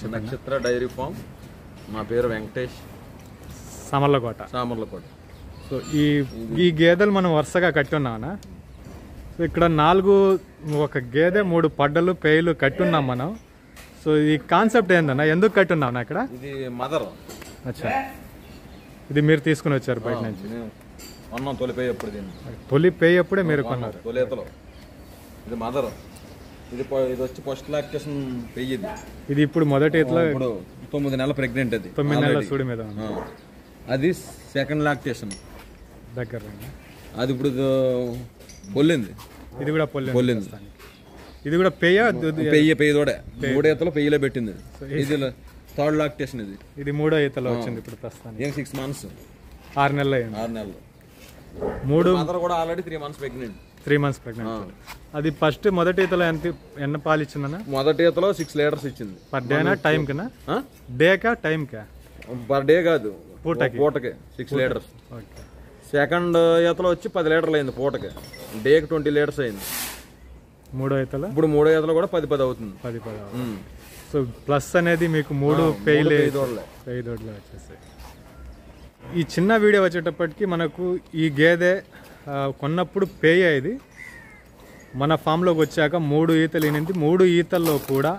నక్షత్ర dairy farm. మా పేరు వెంకటేష్, సామర్లకోట. సో ఈ గేదెలు మనం వరుసగా కట్టి ఉన్నామన్నా. సో ఇక్కడ 4 ఒక గేదె 3 పడ్డలు పేయలు కట్టి ఉన్నాం మనం. సో ఈ కాన్సెప్ట్ ఏందన్నా, ఎందుకు కట్టి ఉన్నామన్నా ఇక్కడ? ఇది మదర్. అచ్చా, ఇది మీరు తీసుకుని వచ్చారు బయట నుంచి? తొలి పేయ ఎప్పుడు తొలి పేయ ఎప్పుడే మీరు కొన్నారు? తొలితలో. ఇది మదర్. ఇది వచ్చి ఫస్ట్ లాక్టేషన్ పెయ్యి. ఇది ఇప్పుడు మొదటి ఈతలో 9 నెలల ప్రెగ్నెంట్. అది 9 నెలల సూడి మీద. అది సెకండ్ లాక్టేషన్ దగ్గర. అది ఇప్పుడు పొల్లింది. ఇది కూడా పొల్లింది. ఇది కూడా పెయ్య తోడే 3 ఈతలో పెయ్యిలో పెట్టింది. ఇది థర్డ్ లాక్టేషన్. ఇది 3వ ఈతలో వచ్చింది ఇప్పుడు ప్రస్తుతానికి. 6 months 6 నెలలు అయింది. 6 నెలలు. 3 మదర్ కూడా already 3 months pregnant. 3 months pregnant. అది ఫస్ట్ మొదటి ఈతలో ఎన్న పాలు ఇచ్చిందన్నా? మొదటి ఈతలో 6 లీటర్స్ ఇచ్చింది. పర్ డేనా టైం కినా? డేకా టైం కా? పర్ డే కాదు, పూటకి 6 లీటర్స్. ఓకే. సెకండ్ ఈతలో వచ్చి 10 లీటర్లు అయింది పూటకి. డేకి 20 లీటర్స్ అయింది. 3వ ఈతలో ఇప్పుడు 3వ ఈతలో కూడా 10 అవుతుంది. 10. సో ప్లస్ అనేది మీకు 3 పేయలే వచ్చేసాయి. ఈ చిన్న వీడియో వచ్చేటప్పటికి మనకు ఈ గేదె కొన్నప్పుడు పేయ ఇది మన ఫామ్లోకి వచ్చాక 3 ఈతలు ఈనింది. 3 ఈతల్లో కూడా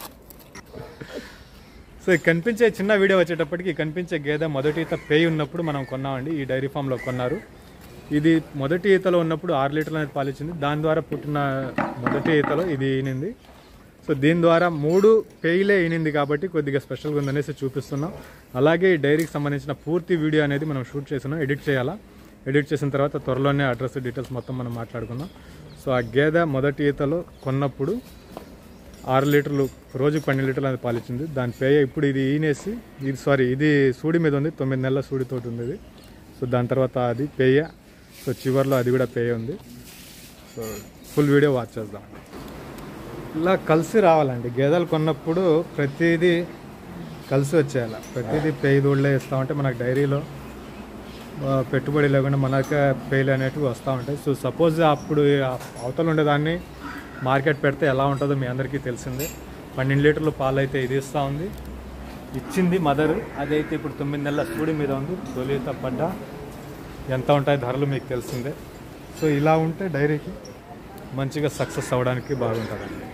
సో కనిపించే చిన్న వీడియో వచ్చేటప్పటికి కనిపించే గేదె మొదటి ఈత పేయి ఉన్నప్పుడు మనం కొన్నామండి. ఈ డైరీ ఫామ్లో కొన్నారు. ఇది మొదటి ఈతలో ఉన్నప్పుడు 6 లీటర్లు అనేది పాలిచ్చింది. దాని ద్వారా పుట్టిన మొదటి ఈతలో ఇది ఈనింది. సో దీని ద్వారా 3 పేయిలే ఈనింది కాబట్టి కొద్దిగా స్పెషల్గా ఉందనేసి చూపిస్తున్నాం. అలాగే ఈ డైరీకి సంబంధించిన పూర్తి వీడియో అనేది మనం షూట్ చేస్తున్నాం. ఎడిట్ చేసిన తర్వాత త్వరలోనే అడ్రస్ డీటెయిల్స్ మొత్తం మనం మాట్లాడుకుందాం. సో ఆ గేదె మొదటి ఈతలో కొన్నప్పుడు 6 లీటర్లు రోజుకు 12 లీటర్లు అనేది పాలిచ్చింది. దాని పేయ ఇప్పుడు ఇది ఈనేసి ఇది సూడి మీద ఉంది. 9 నెలల సూడితోటి ఉంది ఇది. సో దాని తర్వాత అది పేయ. సో చివరిలో అది కూడా పేయ ఉంది. సో ఫుల్ వీడియో వాచ్ చేద్దాం. ఇలా కలిసి రావాలండి. గేదెలు కొన్నప్పుడు ప్రతిదీ కలిసి వచ్చేయాలి. ప్రతిదీ పేయి దూడలే ఇస్తూ ఉంటే మనకు డైరీలో పెట్టుబడి లేకుండా మనకే పేయలు అనేటివి వస్తూ ఉంటాయి. సో సపోజ్ అప్పుడు అవతల ఉండేదాన్ని మార్కెట్ పెడితే ఎలా ఉంటుందో మీ అందరికీ తెలిసిందే. 12 లీటర్లు పాలు అయితే ఇది ఇస్తూ ఉంది. ఇచ్చింది మదర్. అదైతే ఇప్పుడు 9 నెలల సూడి మీద ఉంది. తొలిత పడ్డ ఎంత ఉంటాయి ధరలు మీకు తెలిసిందే. సో ఇలా ఉంటే డైరీకి మంచిగా సక్సెస్ అవ్వడానికి బాగుంటుందండి.